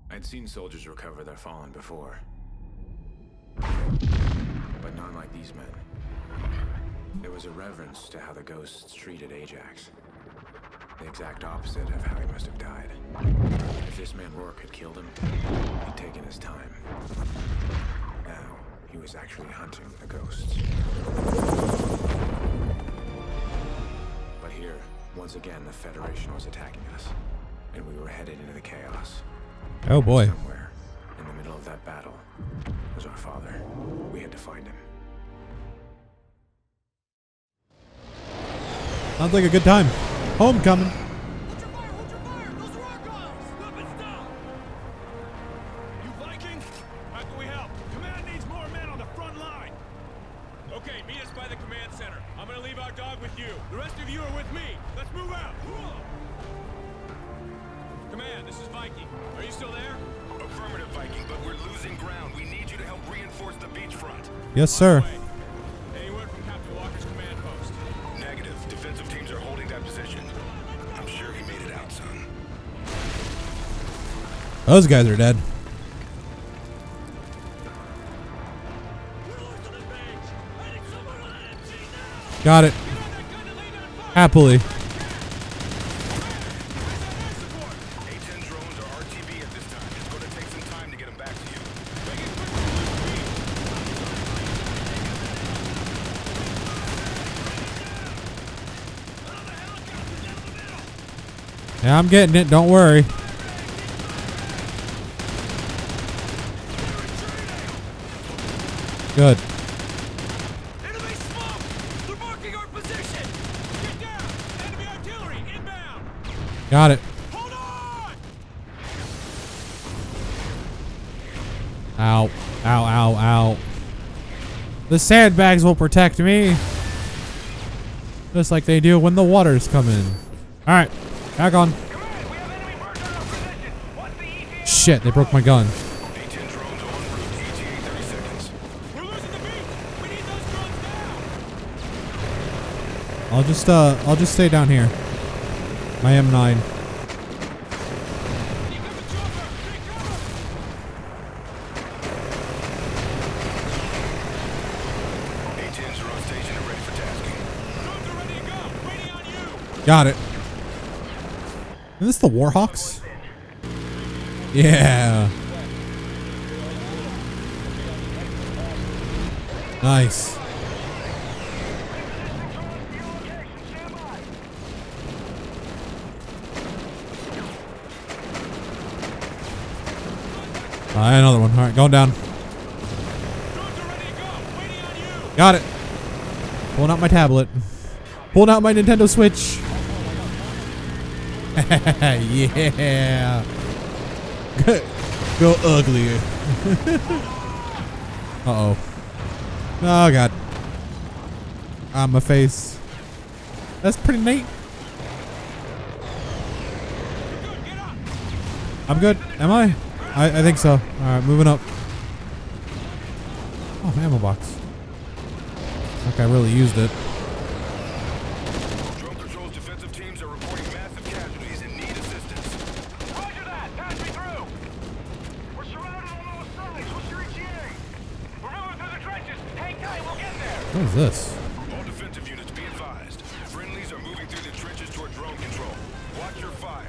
I'd seen soldiers recover their fallen before, but none like these men. There was a reverence to how the ghosts treated Ajax. The exact opposite of how he must have died. If this man Rourke had killed him, he'd taken his time. Now, he was actually hunting the ghosts. But here, once again, the Federation was attacking us, and we were headed into the chaos. Oh boy. Somewhere in the middle of that battle was our father. We had to find him. Sounds like a good time. Homecoming. Hold your fire! Hold your fire! Those are our guys! Stop and stop! You Viking? How can we help? Command needs more men on the front line. Okay, meet us by the command center. I'm gonna leave our dog with you. The rest of you are with me. Let's move out. Command, this is Viking. Are you still there? Affirmative, Viking, but we're losing ground. We need you to help reinforce the beachfront. Yes, sir. Any word from Captain Walker's command post? Negative. Defensive teams are holding that position. I'm sure he made it out, son. Those guys are dead. Got it. Happily. A-10 drones are RTB at this time. It's going to take some time to get them back to you. Yeah, I'm getting it. Don't worry. Good. Enemy smoke! They're marking our position! Get down! Enemy artillery inbound! Got it. Hold on! Ow. Ow, ow, ow. The sandbags will protect me. Just like they do when the waters come in. Alright. Back on. Command, we have enemy birds on our position! What's the ETA? Shit, they broke my gun. A-10 drones en route. ETA 30 seconds. We're losing the beat! We need those drones down! I'll just stay down here. My M9. You got the chopper! Take cover! A-10s are on station and ready for tasking. Drones are ready to go! Waiting on you! Got it. Is this the Warhawks? Yeah. Nice. Another one. All right, going down. Drones are ready to go! Waiting on you! Got it. Pulling out my tablet. Pulling out my Nintendo Switch. Yeah. Go uglier. Uh-oh. Oh, God. On my face. That's pretty neat. You're good, get up! I'm good. Am I? I think so. All right, moving up. Oh, ammo box. Like I really used it. Drone Control's defensive teams are reporting massive casualties and need assistance. Roger that! Pass me through! We're surrounded on all sides! What's your ETA? We're moving through the trenches! Hang tight, we'll get there! What is this? All defensive units be advised. Friendlies are moving through the trenches toward drone control. Watch your fire.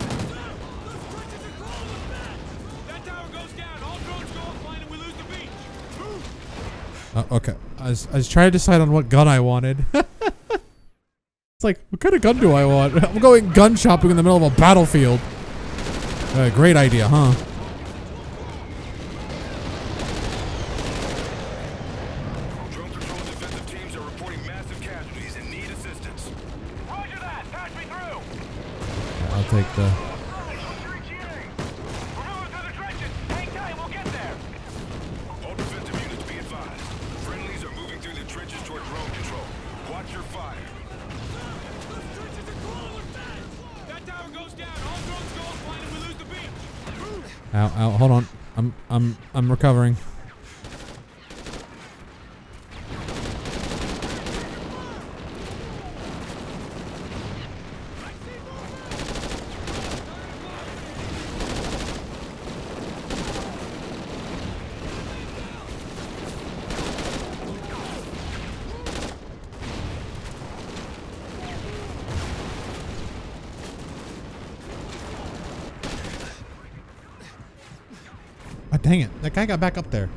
That tower goes down! All drones go offline and we lose the beach! Move! Okay. I was trying to decide on what gun I wanted. It's like, what kind of gun do I want? I'm going gun shopping in the middle of a battlefield. Great idea, huh? Drone Control's defensive teams are reporting massive casualties and need assistance. Roger that! Pass me through! I'll take the... What's your ETA? We're moving through the trenches! Hang tight, we'll get there! All defensive units be advised. Friendlies are moving through the trenches toward drone control. Watch your fire. That tower goes down! All drones go offline and we lose the beach! Move! Ow, ow, hold on. I'm recovering. Oh, dang it. That guy got back up there.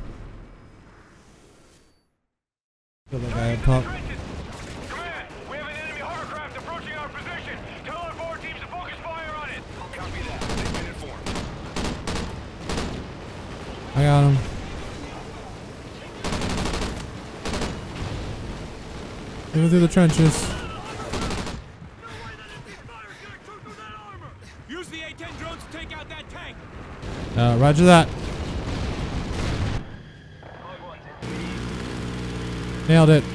Kill that guy up top. Command, we have an enemy hovercraft approaching our position. Tell our forward teams to focus fire on it. Copy that. They've been informed. I got him. Moving through the trenches. Use the A-10 drones to take out that tank. Roger that. Nailed it.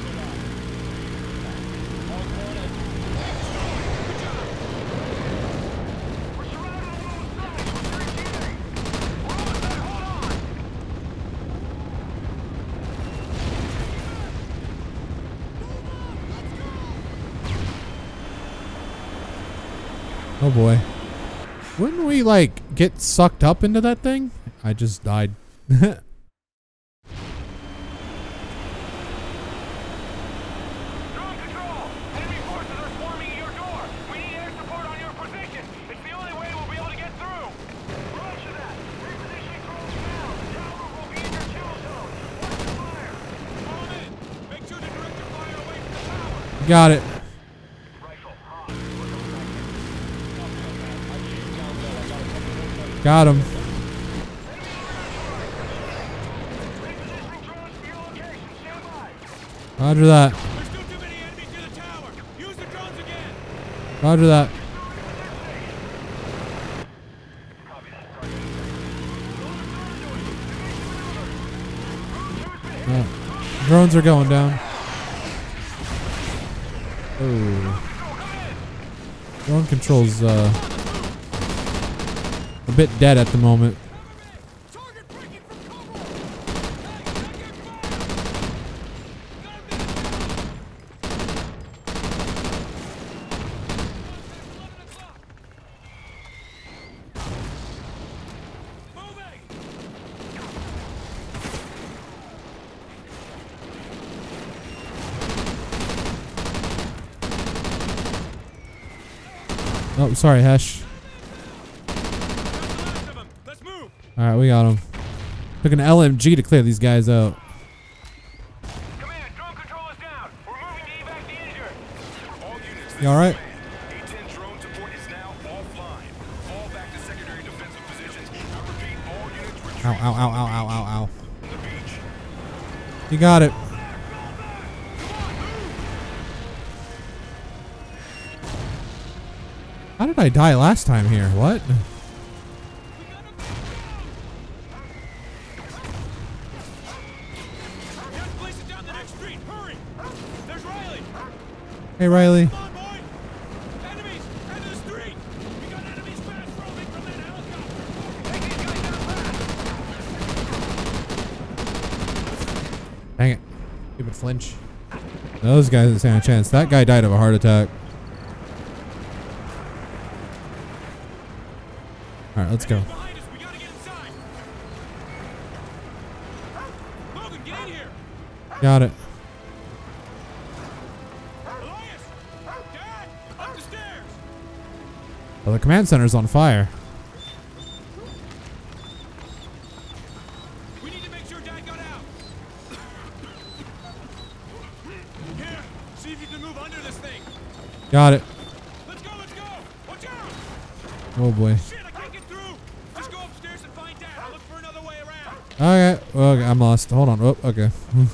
Oh boy. Wouldn't we like get sucked up into that thing? I just died. Got it. Got him. Roger that. There's still too many enemies near the tower. Use the drones again. Roger that. Drones are going down. Oh. Drone control's a bit dead at the moment. Target breaking from cover. Oh, sorry, Hesh. Let's move. Alright, we got him. Took an LMG to clear these guys out. Command, drone control is down. We're moving to evac the injured. All units, You alright? A-10 drone support is now offline. Fall back to secondary defensive positions. I repeat, all units retreat. Ow, ow, ow, ow, ow, ow, ow. On the beach. You got it. How did I die last time here? What? Just place it down the next street. Hurry. There's Riley. Hey, Riley. Come on, boy. Enemies. End of the street. We got enemies fast rolling from that helicopter. Take these guys down fast. Dang it. Stupid flinch. Those guys didn't stand a chance. That guy died of a heart attack. Alright, let's go. Behind us. We gotta get inside. Logan, get in here. Got it. Elias. Dad. Up the stairs. Well, the command center's on fire. We need to make sure Dad got out. Here. See if you can move under this thing. Got it. Let's go. Let's go. Watch out. Oh boy. Shit, I can't get through. Just go upstairs and find Dad. I'll look for another way around. Okay. Okay, I'm lost. Hold on. Oh, okay.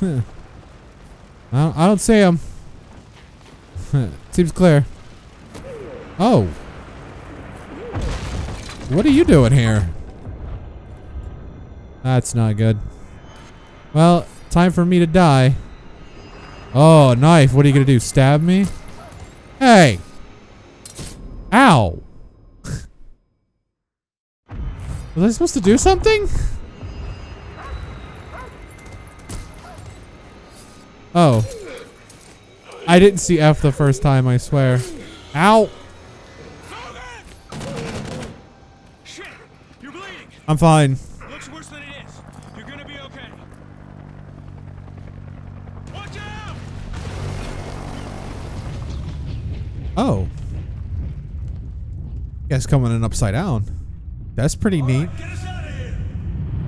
I don't see him. Seems clear. Oh. What are you doing here? That's not good. Well, time for me to die. Oh, a knife. What are you going to do? Stab me? Hey. Ow. Was I supposed to do something? Oh. I didn't see F the first time, I swear. Ow. Shit, you're bleeding. I'm fine. Looks worse than it is. You're gonna be okay. Watch out! Oh. Guess coming in upside down. That's pretty neat. Get us out of here.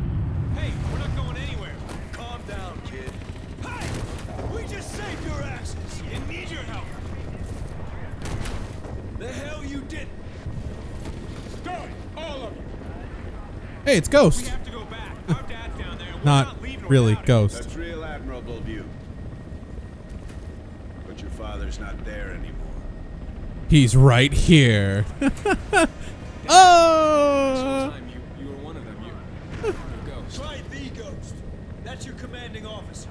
Hey, it's Ghost. We have to go back. Our dad's down there. We're Not leaving really without him. Ghost. That's real admirable of you. But your father's not there anymore. He's right here. Oh! Time you were one of them. You're a ghost. Try the Ghost. That's your commanding officer.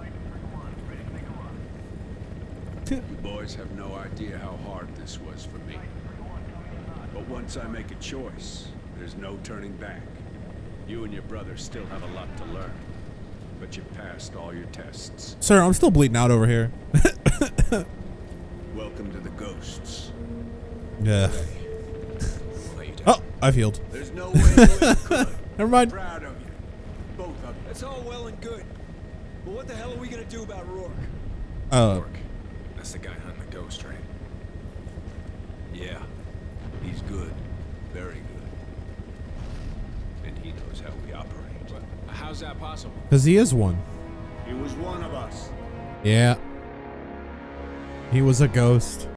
You boys have no idea how hard this was for me. But once I make a choice, there's no turning back. You and your brother still have a lot to learn. But you passed all your tests. Sir, I'm still bleeding out over here. Welcome to the Ghosts. Yeah. We'll let you down. Oh, I've healed. There's no way you could. Never mind. Proud of you. Both of you. That's all well and good. But what the hell are we gonna do about Rourke? Rourke. That's the guy hunting the ghost, right? Yeah. He's good. Very good. And he knows how we operate. But how's that possible? Because he is one. He was one of us. Yeah. He was a ghost.